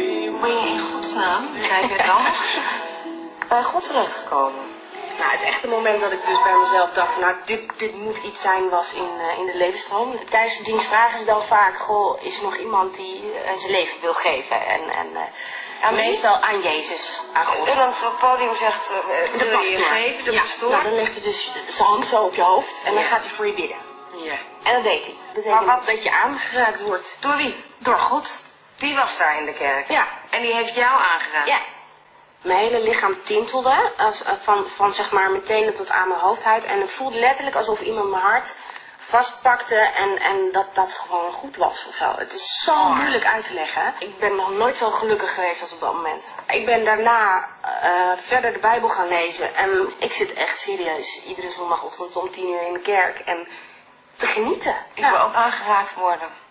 Ben je in godsnaam, kijk het dan, bij God terechtgekomen? Nou, het echte moment dat ik dus bij mezelf dacht van, nou, dit moet iets zijn, was in de levensstroom. Tijdens de dienst vragen ze dan vaak, goh, is er nog iemand die zijn leven wil geven? En meestal aan Jezus, aan God. En dan op het podium zegt, De wil je je pastoor. geven, de Ja, pastoor? nou, dan legt hij dus zijn hand zo op je hoofd en dan Ja. gaat hij voor je bidden. Ja. En dat deed hij. Dat betekent Maar wat- dat je aangeraakt wordt. Door wie? Door God. Die was daar in de kerk. Ja. En die heeft jou aangeraakt. Ja. Mijn hele lichaam tintelde, van zeg maar mijn tenen tot aan mijn hoofdhuid. En het voelde letterlijk alsof iemand mijn hart vastpakte en dat gewoon goed was of zo. Het is zo moeilijk uit te leggen. Ik ben nog nooit zo gelukkig geweest als op dat moment. Ik ben daarna verder de Bijbel gaan lezen. En ik zit echt serieus iedere zondagochtend om 10 uur in de kerk. En te genieten. Ik wil ook aangeraakt worden.